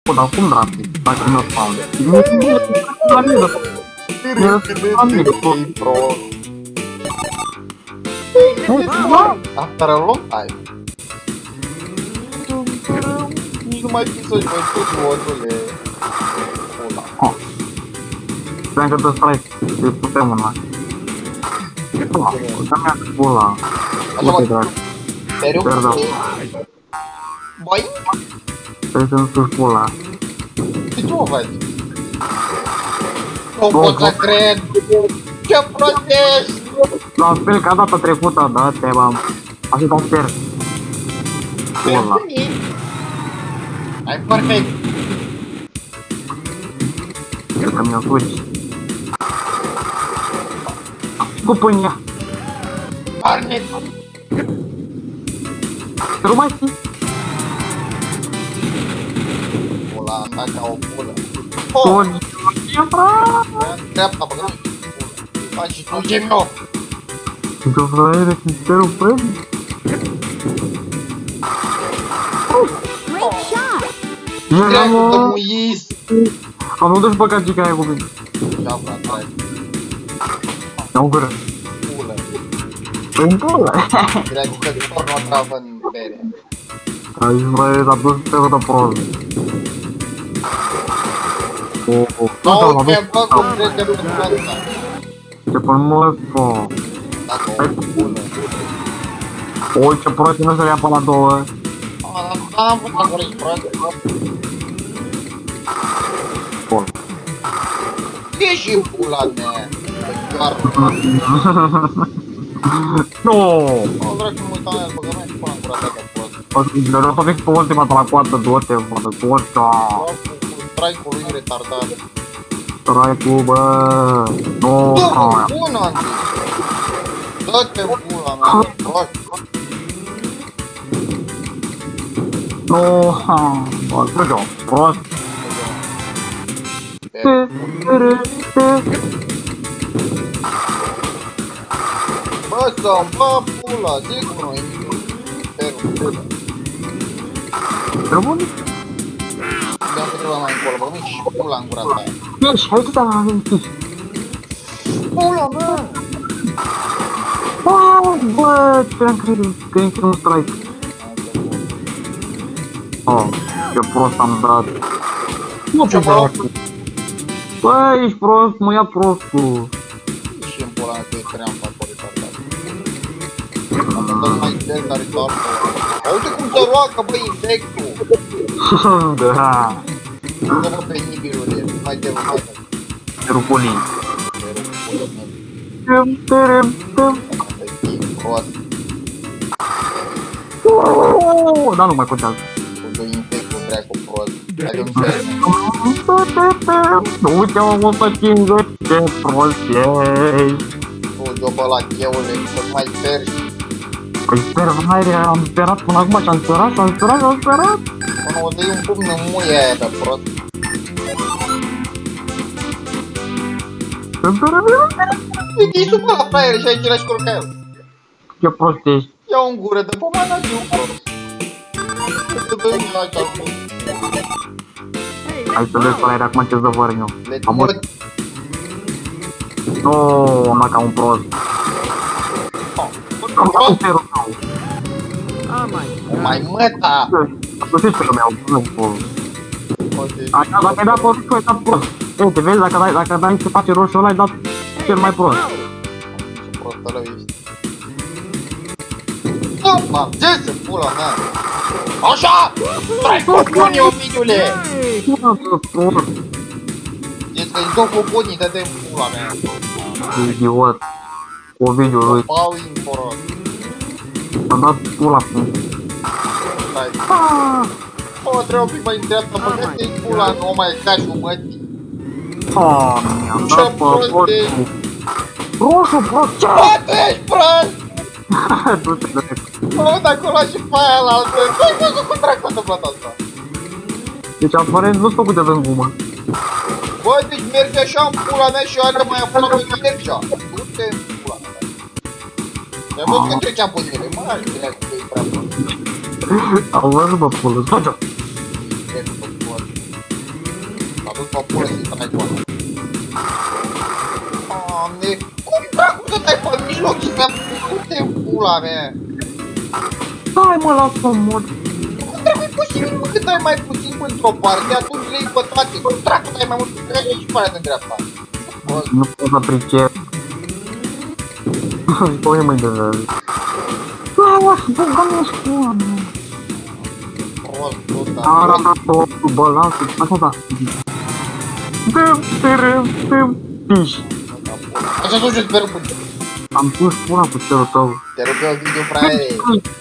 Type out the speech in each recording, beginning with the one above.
dar cum dracu? Dacă nu spawn. Nu la mine, After a long time. Nici nu mai știu să-și mai spus module. Vreau că te strike, îi putem una. Da-mi-a pula. Uite, drag. Seriu? Băi? Trebuie să-mi suși pula. De ce mă vezi? Nu pot să cred! Ce prost ești! La fel ca data trecută, da, te-am... Așa te-am sper. Pula. Ai perfect! Cred că mi-o fugi. Cu pâinea. Arnet! Nu mai știi? Pula ta ca o pulă. Poli. Dreapta, băgă-mi pulă. Faci și tu ce mi-o! Că fraiere, sincerul, fraiere. Dracu de muis! Am văzut și băgagica aia cu mine. Ia, frate, hai. Ia-o gură. Pulă. În pulă. Dracu că doar nu travă în bere. Aici fraiere s-a dus pe vădă prost. Nu, mi-a cum trece pe planta. Ce pământ, fă. Dacă o pulă. Oi, ce prost, nu se ia pe la două. Am vrut acolo, ești prost. Bun. Ieși în pula mea. Doar. No! Nu vreau să mă uitam la el, băgă mai și până în gura ta de prost. Le-am dat fix pe ultima la coadă, du-te, bă, coața. Strike-ul lui retardat. Strike-ul, bă. No, Dă-mă bună, Andrei! Dă-te pula mea, prost. no, bă, ce-o, prost. Bă, să-mi bă pula, zic nu e nimic. Sperul, Răbun? de-am că trebuie mai încolo, bă, și pula în gura ta. Ești, hai să te-am amintit. Pula mea! Bă, ce-am crezut că e un strike. Oh, ce prost am dat. Nu Ce prost? Bă, ești prost, mă ia prostul. Și în pula mea că e cream pe acolo retardat. Am dat mai del, dar e doar uite cum se roacă, bă, insectul! Da. Nu mă penibilule, mai te rog. Ruculii. Da, nu mai contează. Cu doi infectul dracu prost. Hai de un Uite-mă, mă făcingă, ce prost ești. tu, de-o la cheule, să mai spergi. Păi sper, haide, am sperat până acum și am sperat, și am sperat, și am sperat. Până o dai un pumn în muia aia de prost. Uite, ești supă la fraiere și ai același cor ca el. Ce prost ești. Ia un gură de pomana și un prost. Să dă-mi la această. Hai să vezi fraiere acum ce zăvăr eu. Le Am tot. No, am dat ca un prost. Am dat un ferul meu. O mai măta. Găsești ferul meu, nu pot. Așa, dacă ai dat prost, tu ai dat prost. Uite, vezi, dacă dai se face roșu ăla, ai dat cel mai prost. Ce prost ăla ești. Opa, ce se pula mea? Așa! Trai copunii, Ovidiule! Zici că-i dau copunii, dă-te în pula mea. Idiot. Ovidiu lui. Pau inforot. Am dat pula cu... Stai. O, trebuie un pic mai în dreapta, băgă-te-i pula, nu mai ca și un mătii. Mi-am Ce dat pe prost prost. ești! Roșu, prost, ce? Bă, tu ești prost! Du-te, du-te. Mă uit acolo și pe aia la altă. Băi, văzut cum dracu a întâmplat asta? Deci aparent nu-s făcute de gumă. Bă, deci mergi așa în pula mea și alea mai aproape mergi așa. Du-te în pula mea. Ai văzut că trecea puținele, mă, aș vrea că e prea prost. Am văzut, bă, pulă, faci-o. Ești prost. dus pe pulă și stai cu ala. Doamne, cum dracu să dai pe mijloc și să pute în pula mea? Stai mă, lasă-mă mor. Cum dracu e posibil, mă, că dai mai puțin într-o parte, atunci le iei pe toate. Cum dracu dai mai mult pe și pe aia de dreapta? Nu pot să pricep. Spune mai de vezi. Aua, băgăm-o spune. Prost, tot, dar... Arată totul, balansul, așa da. Dăm, piși. Așa să joci pe râpând. Am pus pula cu cerul tău. Te rog eu video fraiere.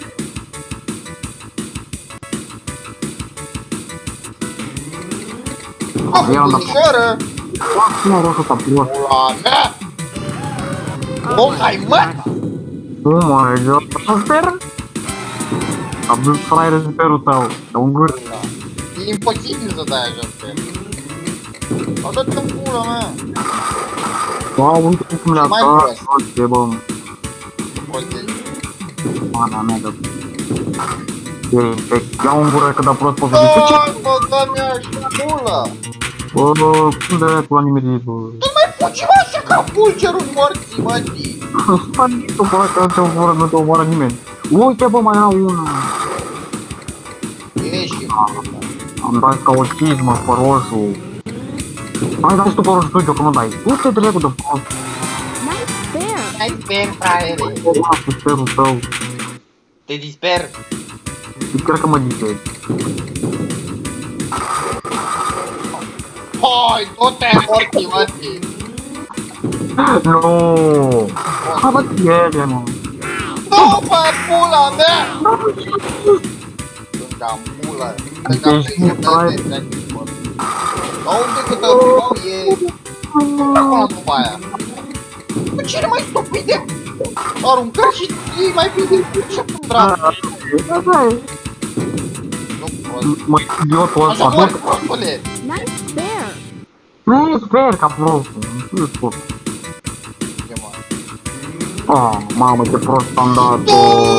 A făcut ușoară. Lasă-mă roșu ta prost. Pula mea! Oh my god! Oh my god, așa sper? Am dus fraiere sperul tău, e un gâr. E imposibil să dai așa sper. Au dat-te în pula mea. Wow, uite cum le-a Mai dat, prost. ce bă, Proste. mana mea de... E infect, ia un gură că da prost poți să zic. Dai, bă, dă-mi așa pula! Bă, cum de aia cu la nimerit, bă? Tu mai puci mă așa ca fulgerul morții, mătii! Stai, tu bă, că te omoară, nu te omoară nimeni. Uite, bă, mai era una. Ieși, Am dat ca o cizmă pe roșu. Hai, dai și tu pe roșu studio, că nu dai. Du-te dracu de prost. ai sper, fraiere! Lasă sperul tău. Te disper! Și cred că mă disezi. Hai, du-te morții, mătii! Nu. Hai, bă, tiede, mă. După pula mea! Sunt cam pula. Sunt cam pe auzi câtă primau e... Acum după aia. Bă, cine mai stupide? Aruncări și ei mai bine. Ce cum dracu? Asta e. Nu prost. Mă, idiotul Așa ăsta, mori, bă. prostule! Nu sper ca prostul. Nu spun. Ce mă? Ah, mamă, ce prost am dat-o.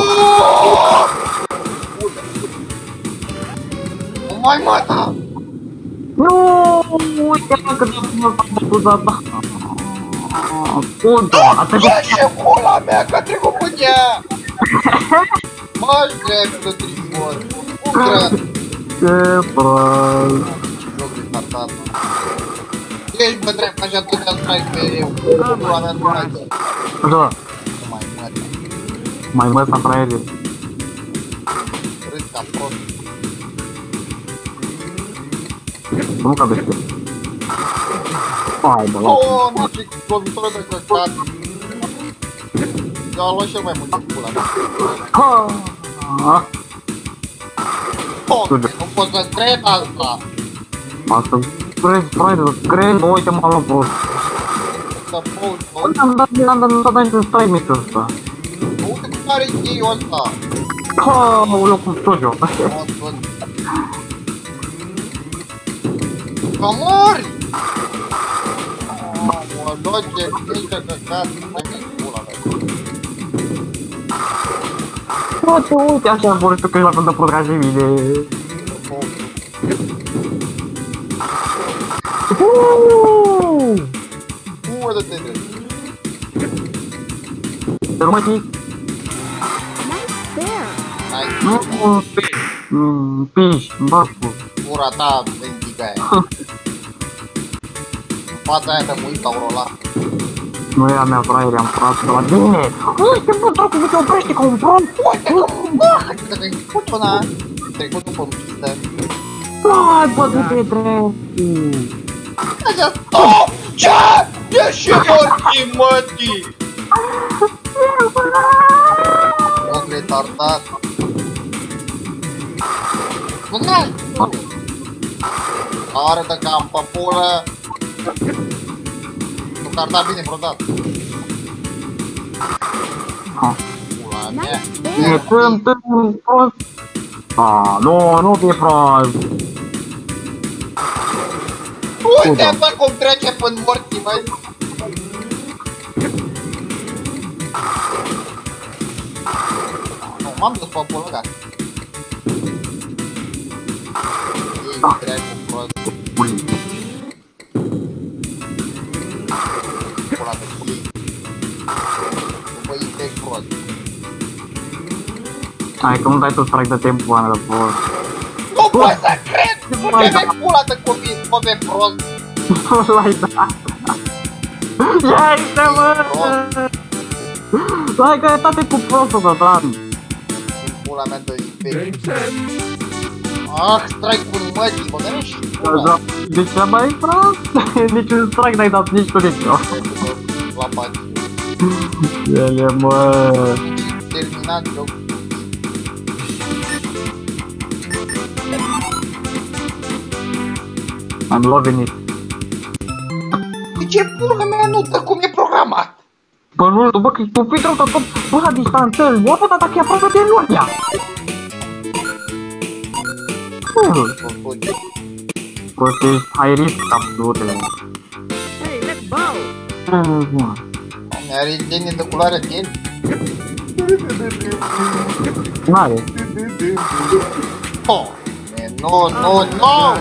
Nu mai mata! Nu, uite că de cum s-a făcut asta. Scuze, a trecut. Ia și pula mea, că a trecut pe ea! Mă-și drept de tribor! Cum dracu? Ce prost. Joc de tartat, mă. Ești bă drept, așa tu te-a stai mereu. Pula mea nu mai dă. Așa, Nu mai mata. mai mă s-a fraierie. Râd ca prost. Nu ca bește. Hai, bă, lasă. Oh, nu, ce lovitură de căcat. Eu am luat cel mai mult de pula mea. Ha! Oh, nu pot să cred asta. Asta crezi, fraiere, crezi, uite m-am luat prost. Să pot, Am dat într-un strike mic ăsta. uite cum are cheiul ăsta. Ha, mă luat cum tot eu. Că mori! Mă doce, mică căcat, mai mic pula mea. Frate, uite, așa vor să crezi la fel de prost ca și mine. Udă-te de... Te nu mai știi? Hai, Nu, piși, îmi bag cu. pura ta, bendiga aia. În fața aia te muit ca un rolar. Nu e a mea fraiere, am furat de la tine. Uite, bă, dracu, te oprește ca un prost. Uite cum, bă, că te-ai făcut până... Trecut după pistă. Hai, bă, du-te dracu. Așa, stop! Ce? Ieși morții, mătii! Loc retardat. Nu n-ai! Arătă cam pe pulă. Nu că ar da bine vreodată. Pula mea. Sunt prost. Ah, nu fie prost. Uite, bă, cum trece până morții, băi! Nu, m-am dus pe pulă, gata. Ei, treacă prost. Hai că nu dai tu strike de tempo, Ana, de prost. Nu pot să cred! Nu te-ai pula de copii, bă, prost! Nu l-ai dat. Ia-i-te, mă! Hai că e tate cu prostul de Dan. Pula mea de infect. Ah, strike-ul mătii, mă gândești? De ce mai prost? Niciun strike n-ai dat nici tu nici eu. La pace. Ele, mă. Terminat jocul. Am loving it. De ce pula mea nu dă cum e programat? Bă, nu știu, bă, că tu fii rău tot, bă, la distanță, nu pot ataca e aproape de Eloria. Bă, că ești high risk, absolutele. Hey, let's bow! Mi-are genii de culoare gen. N-are. Oh, no, no, no!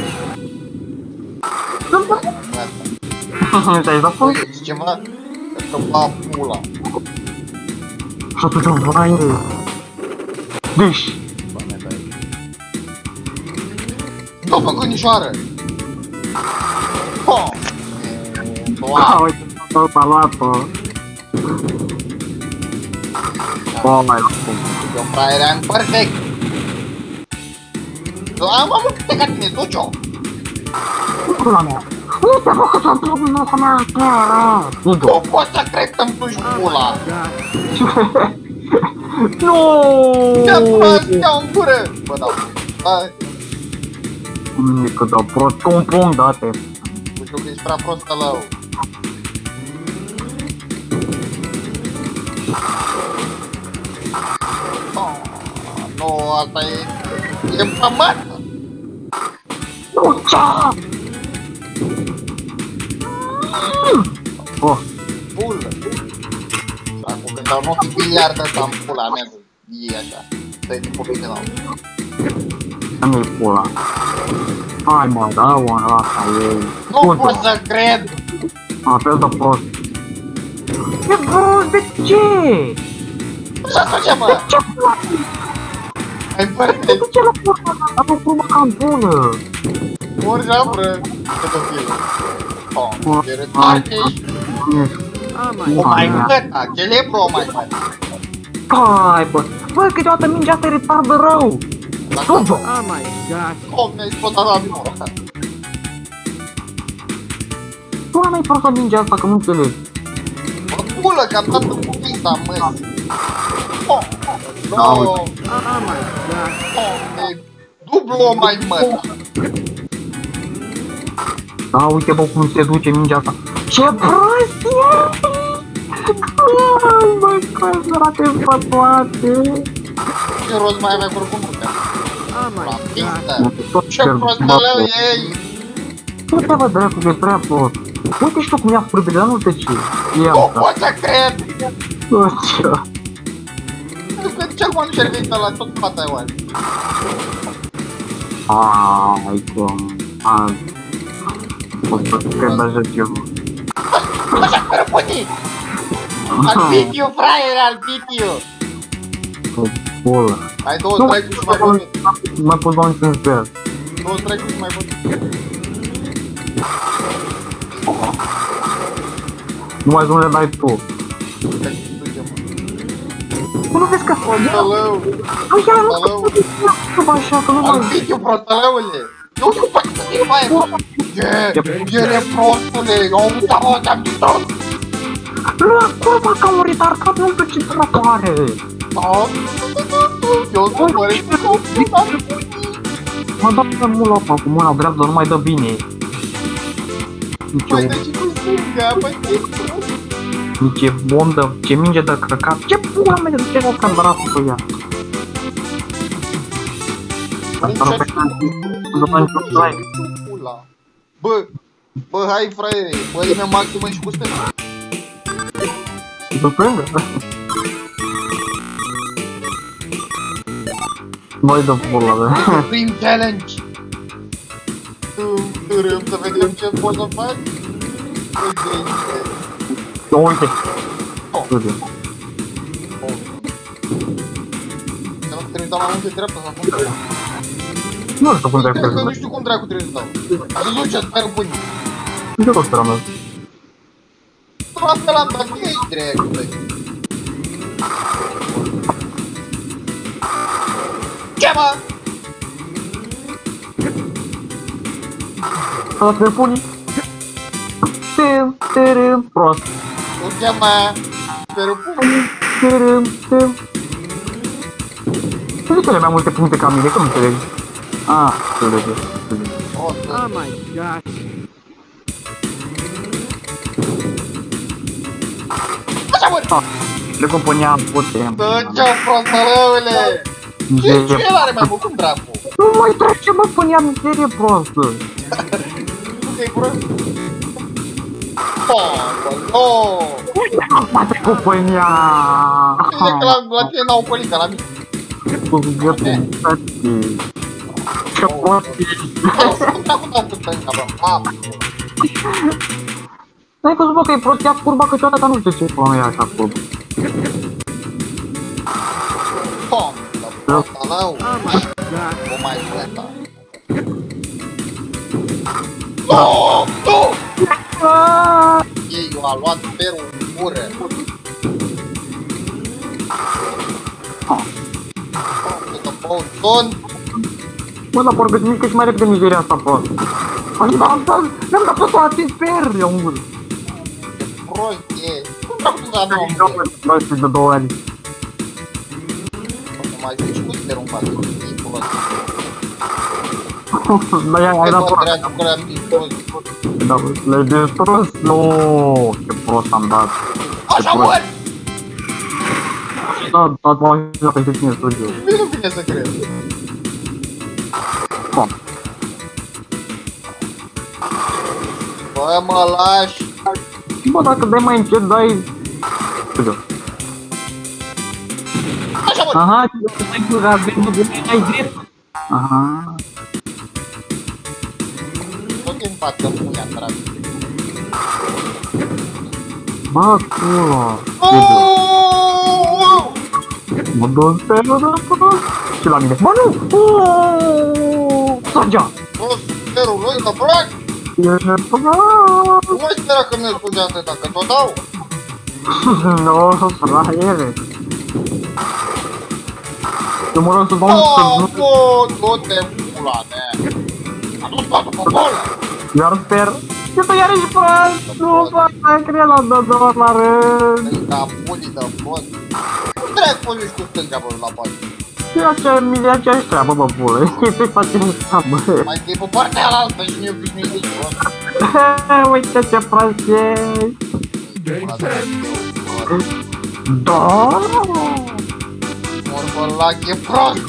Ți-ai dat foc? Zici ceva? Că va pula. Și atunci o vai. Deci. Nu, mă, gânișoară! Oh! Uite, s-a luat-o. Oh, mai luat-o. Eu fraieream perfect! Am multe ca tine, duci-o! Pula mea. Uite, bă, că s-a întâmplat în noua mea chiar. Nu pot să cred că-mi duci pula! Nu! Ia prost, ia-o în gură! Bă, dau. Hai. Cât de prost, cu un punct date. Nu știu că ești prea prost ălău. Nu, asta e în pământ! Nu, cea! Oh, Pulă! Acum când dau în ochii biliardă ăsta în pula mea, e așa. Stai din copii de nou. nu-i pula. Hai mă, dă-o în asta ei. Nu pot să cred! Apel de prost. E prost, de ce? Și atunci, mă! Ce pula? Ai perfect! De ce la pula? Am o plumă cam bună. Ori jabră! Pedofil! Oh, e retarded! O mai găta! Celebru o mai găta! Hai bă, bă, câteodată mingea asta e retardă rău. Dudu! Oh my gosh. Oh, mi-a explodat la mine! Tu n-ai prost mingea asta, că nu înțeleg. Mă pulă că am dat în cuvinte, mă! Oh! No! Oh my gosh. Oh, e dublu o mai măta! Da, uite bă cum se duce mingea asta. Ce prost e! Hai bă, că sărate pe toate. Ce rost mai avea oricum putea? Oh my La gosh. pistă! Ce prosteleu ei! Nu te văd dracu că e prea prost. Uite și tu cum ia frâbile, dar nu te ce. E Nu asta. pot să cred! Nu ce. Nu că ce acum nu șervită la tot fata e oare? Ai cum. O să cred așa ceva. Așa că răpuni! Albitiu, fraiere, albitiu! O pulă. Ai două strike-uri și mai bun. Mai pus doar niciun spel. Două strike-uri și mai bun. Nu mai zune dai tu. Tu nu vezi că... Prosteleu! Ai, ia, nu așa, că nu mai... Albitiu, prosteleule! Nu știu poate să fie mai bun! E prostule! Auzi-mă, te-am distrus! Nu, curva ca un retardat, nu știu ce dracu are. Da? Eu sunt mărit cu copii, Mă dă pe mult apa cu mâna dreaptă, nu mai dă bine. Păi de ce cu stânga? Păi ce prost? Nici e bombă, ce minge de căcat. Ce pula mea, de ce o candratul pe ea? Asta nu pe care nu mai într-o strike. Bă, hai fraiere, mărime maximă și cu stânga. Să prindă? Noi dă pula mea. Prim challenge! Târâm să vedem ce poți să faci? Uite. Uite. Trebuie să dau mai multe dreapta sau cum trebuie? Nu știu cum trebuie să Nu știu cum dracu trebuie să dau. Să duce, speră bunii. Nu știu cum să rămân. Asta l-am dat, că ești dracu, băi. Ce, mă? Să te puni. Tărâm, prost. Du-te, mă. Speră bunii. Tărâm. Ce cele mai multe puncte ca mine? Cum înțelegi? Ah, înțelegi. Oh my gosh. Așa, mă! Le compuneam putem. Dă-ce-o, prostălăule! Ce el are mai mult? Cum dracu? Nu mai trece, mă, puneam mizerie prostă. Nu că-i prost? Oh, Mă te compunea. bine că la tine n-au pălit, ca la mine. Cu gâtul, tati. Ce prost ești. Cum dracu dau cu tăi, cabră? Mamă! N-ai văzut, bă, că e prostia curba câteodată, nu știu ce până e așa curba. Pom! Dar prostălău! Oh my gosh. O mai plăta. Nu! Nu! Ei, a luat perul în gură. Bun. Mă, dar parcă mică și mai repede mizeria asta prost. Mi-am dat totul atins per, eu în gură. Prost e. Cum dracu tu să nu am Prost de 2 ani. Nu mai zici cu perul în față. E prost. Dar ai dat prost. Dracu că le-am zis prost. Da, le-ai distrus? Nu, ce prost am dat. Așa mori! Da, mă ajunge peste tine studiu. Mie nu vine să cred. Bun. Bă, mă lași. Bă, dacă dai mai încet, dai... Studiu. Așa mori! Aha, stai cu raveni, ai drept. Aha. Tot în față, muia, dracu. Bă, culo. Uuuu! Mă dă sperul de prost. Și la mine. Bă, nu! Sărgea! Prost, perul lui, da, brac! Ești prost! Nu mai spera că mi-e spune atâta, că tot dau. Nu, fraiere. Eu mă rog să dau un săr, Du-te pula mea! A dus patul pe bolă! iar sper. Ce tu iar ești prost? Nu fac să cred la două la rând. Îi da pulii de prost. Trec pulii cu stânga, bă, la pat. E aceeași treabă, bă, bulă. E pe aceeași treabă. Mai întâi pe partea alaltă și nu-i obișnuit de prost. Uite ce prost ești. Pula de prost. Da. Morbălac e prost!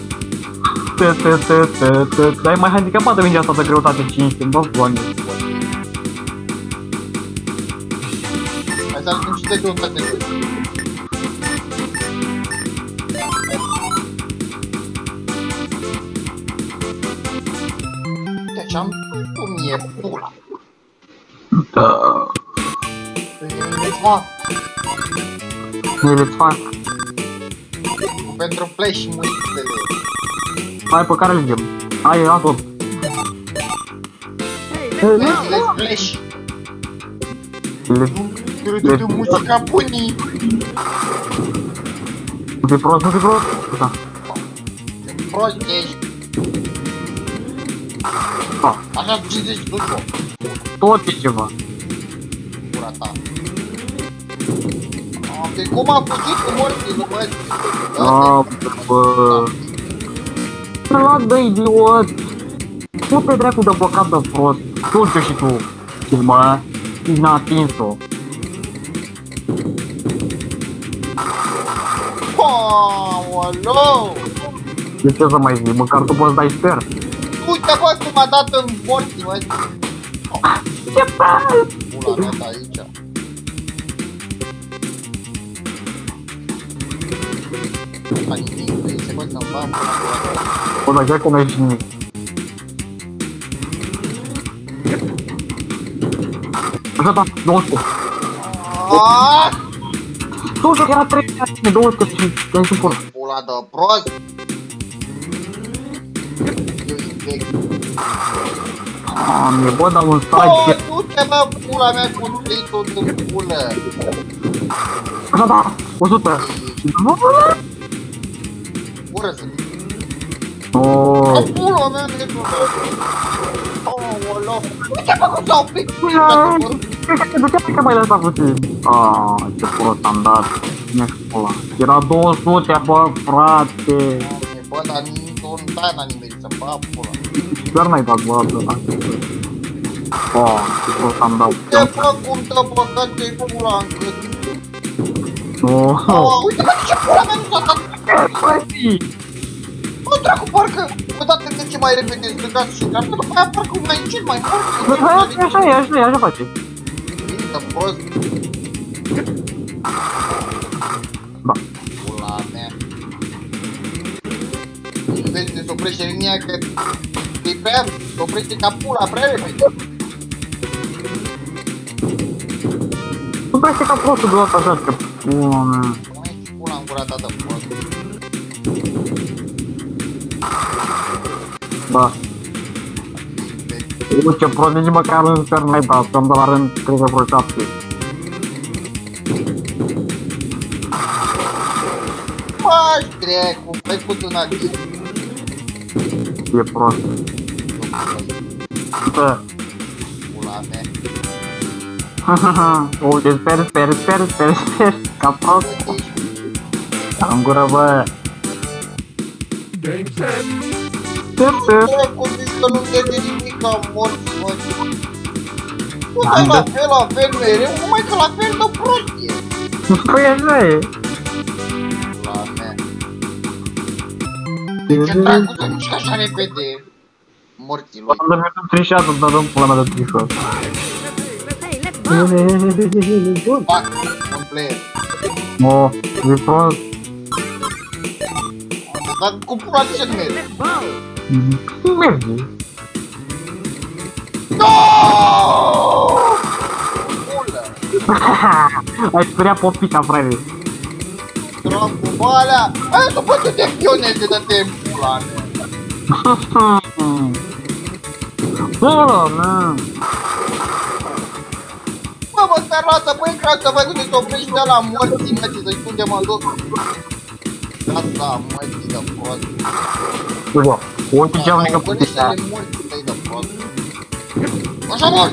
Dar e mai handicapată mingea asta de greutate 5, bă, bune. Hai să arătăm și de greutate de Deci am cum e pula. Da. Îi fac Nu le fac. pentru play și muițele. Hai pe care legem. Hai, lasă. Hey, let's go. Let's flash. Le Cred muzica bunii. Nu fi prost, nu fi prost. Da. Prost ești. Da. Așa 50 duci-o. Tot e ceva. Pura ta. De cum a fugit cu morții, nu mă? Da, bă. La dă idiot. Nu pe dracu de păcat de prost. Du-te și tu. Mă, n-a atins-o. Aoleu! De ce să mai zic? Măcar tu poți dai sper. Uite, bă, cum a dat în morții, mă. Ce prost! Pula mea de aici. Hai, nimic, se văd să-mi bam. O, dar chiar că nu ești nimic. Așa, da, 200. Aaaa! 200 era 3 200 și te-ai supărat. Pula de prost! Doamne, bă, dar un Bă, site... du-te, bă, pula mea cu tritul de pulă. Așa, da, 100. Ură să fii. Oh. Bă, pula mea, de pulă. Aoleu. Uite, bă, cum s-a oprit. Du-te că mai lăsat puțin. Ah, ce prost am dat. Cine-și pula. Era 200, bă, frate. Bă, dar tu nu dai la nimeni să bă, pula. Chiar n-ai dat, bă, atâta. Oh, ce prost am dat. Uite, bă, cum te-a băgat de pula în gât. Oh. Uite, bă, ce pula mea nu s-a dat. Băi! Bă, dracu, parcă odată de ce mai repede stângat și dreapta, după aia parcă mai încet, mai mult. Așa e, așa face. Mintă prost. Da. Pula mea. Vezi, se oprește linia că e prea, se oprește ca pula prea repede. Nu preste ca prostul deodată așa, că pula mea. Mai ești pula în gura ta de prost. Da. Uite ce prost, nici măcar în sper n-ai dat, că-mi dă la rând, cred că vreo 7. Faci dracu, ai făcut un adic. E prost. Uite. Pula mea. Uite, sper, ca prost. În gură, bă. Dracu, zici că nu vede nimic, am mort, mă. Tu dai la fel mereu, numai că la fel de prostie. Păi așa e. Pula mea. De ce dracu te mișcă așa repede? Morților. Am dormit în trișează, dar în pula mea de trișor. Fac, un player. Oh, e prost. Dar cu pula de ce nu merge? Merge. Noooo! Pula! Ai speriat popica, frate. Dracu, bă, alea! Aia după ce te pioneze de-te în pula mea. Bă, na. Bă, mă, stai lasă, băi, cred să văd unde se oprește ăla morții, mă, să-i unde mă duc. Asta, mătii de prost. Bă, uite ce am mică putea. Gândește-le morții tăi de prost. Așa, mor!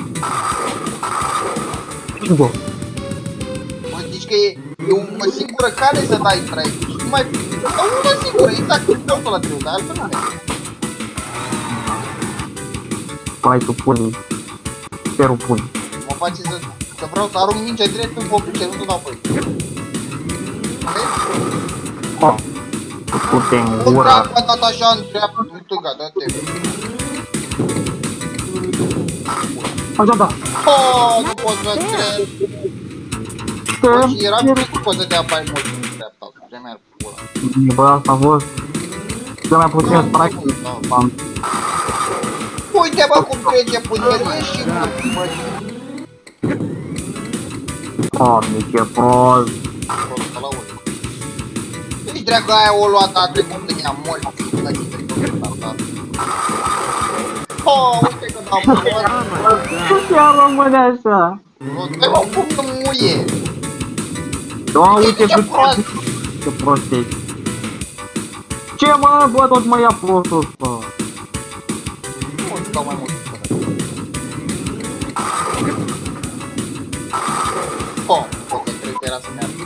Bă, Mă, zici că e o singură cale să dai strike. Și numai... Dar una singură, exact, în cautul ăla trebuie, dar altfel nu merge. pai tu puni. Sperul puni. Mă face să vreau să arunc mingea direct în popice, nu înapoi. Oh. Du-te în Nu gura. vreau că dat așa în dreapta, în stânga, dă-te. Așa da. Oh, nu pot să cred. Bă, și era bine că poți să te apai mult în dreapta, ce mi-ar pula. Bă, asta a fost cel mai puțin strike. Uite bă cum trece puterie și mă. Doamne, ce prost. Deci dracu aia o luat a trecut în ea mult. Oh, uite că dau mult. Chiar rămâne așa. Dă mă cum nu muie. Da, uite Ce prost. ce prost ești. Ce mă, bă, tot mă ia prostul ăsta. Nu îți dau mai mult. Oh, ok, cred că era să meargă.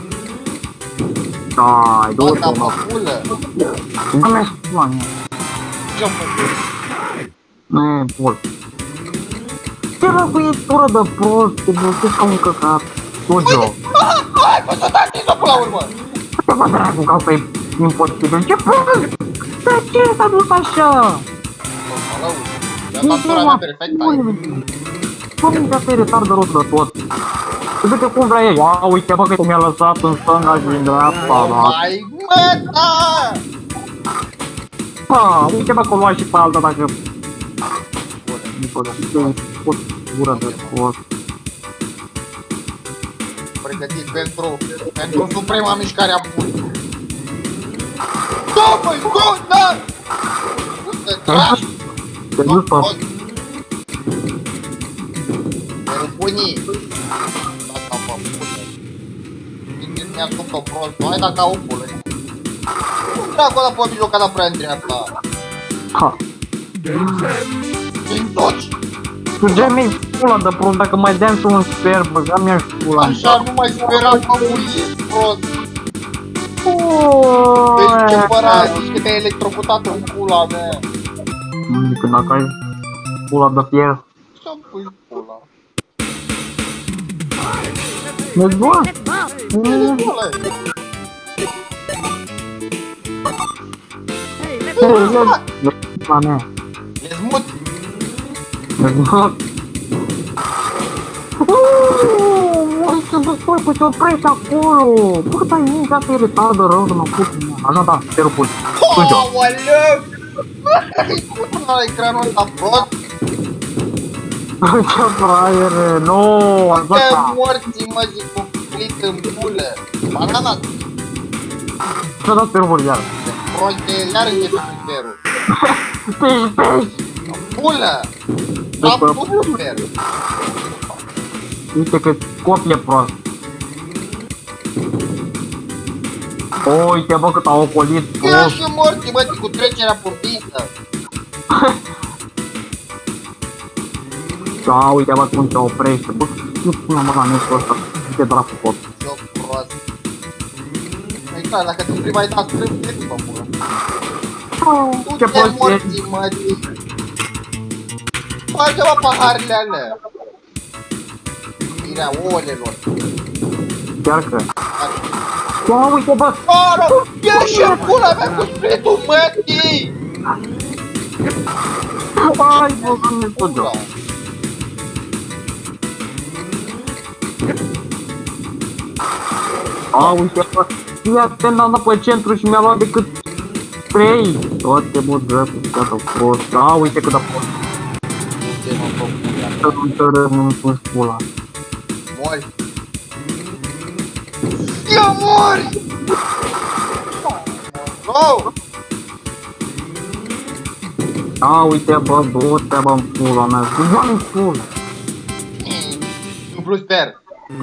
Dai, Bă, du-te, dar mă mă. pulă. Nu mi-ai spus la mine. Ce-am făcut? Nu, pul. Ce răbuitură de prost, te blochezi ca un căcat. Jojo. Hai, bă, să dai tine până la urmă. Ce mă dracu, că asta e imposibil. Ce prost? De ce s-a dus așa? Bă, tatura mea perfectă aici. Bă, mintea asta e retard de rost de tot. Uite cum vrea ei. Ia, uite bă că mi-a lăsat în stânga și în dreapta, da. Hai, mă, da! Ha, uite bă că o lua și pe alta dacă... Bă, pot gură de prost. Pregătit pentru suprema mișcare a pulului. Da, băi, da, da! Te duci pe... Pero bunii. Dacă mă pune. Mi-a spus o prost, hai dacă au pulă. Dracu ăla pe mijloc, ăla prea în dreapta. Ha. Din toci. Tu gemi pula de prost, dacă mai deam și un sper, băga mi-aș pula. Așa nu mai speram că murit prost. Uuuu. Deci ce părat, zici că te-ai electrocutat în pula mea. Că dacă ai pula de fier. Ce-am pus pula? Ne doar. Bine, pula. La mea. E smut. Măi, să destul cu ce oprești acolo! Bă, dai nici asta e retardă rău de mă put în ea. Așa da, te rupul. Aoleu! Cum la ecranul ăsta prost? Ce fraiere, nu, Te așa. morții, mă, zic, cu clit în pulă. Banana, Să dați pe rupul iar. proste, iar începe superul. Pești! Pulă! Am pus super! Uite cât copie prost. Uite bă cât au ocolit Ia prost. și morții, mă, zic, cu trecerea purtită. Da, uite bă cum se oprește. Bă, nu până mă la netul ăsta. Uite dracu pot. Ce-o prost. E clar, dacă tu prima ai dat strâmb, ce ți-o pulă? Ce Tu te poți morții, mă, zic. Face-mă paharele alea. Irea olelor. chiar că. Da, uite bă. Aro, ia și în pula mea cu splitul mătii! Ai bă, nu tot Pula. A, uite bă. Fii atent, am dat pe centru și mi-a luat decât 3. Toate bă, dracu, gata prost. Da, uite cât a fost. Ce mă fac pula? Să nu tără, nu-mi pus pula. Mori! Ia mori! No! Da, uite bă, du-te bă, în pula mea. Du-te în pula. Nu plus sper.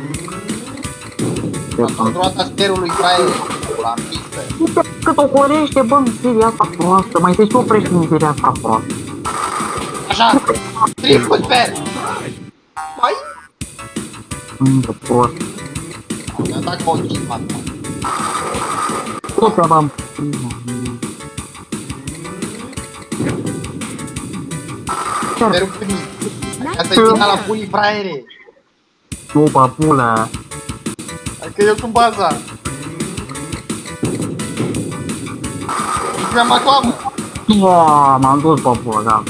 Ce Am fac? controlat sperului fraier. Pula în pistă. Uite cât ocolește bă, mizeria asta proastă. Mai te-și oprești mizeria asta proastă. Așa! Triplu sper! Mai? Unde prost. Mi-a dat ca o chismă acum. Du-te bă, în pula. Sperul primit. Ca să-i țină la pulii fraiere. După pula. Adică eu sunt baza. Mi-am aclamă. Uaa, m-am dus pe pula, gata.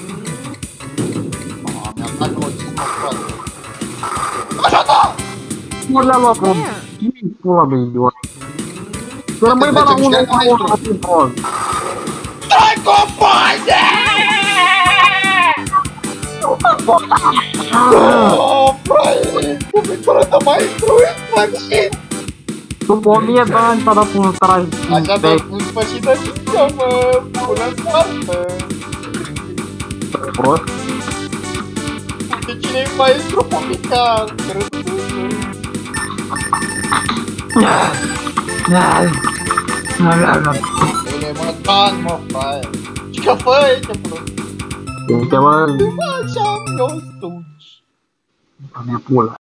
Mi-am dat ca o chismă proastă. Așa da! Nu le-a luat pe pula de idiot. Să rămâi bă la 1 la prost. Stai companie! Oh, fraiere! Cu pictură de maestru în sfârșit! După 1000 de ani s-a dat un straj Așa de de în sfârșit de zică, mă! Bună soartă! prost. De cine-i maestru pomica? Bine, mă, tan, mă, fraiere! Ce că fă, ce prost! Uite bă, Așa am eu stuci! mea pula.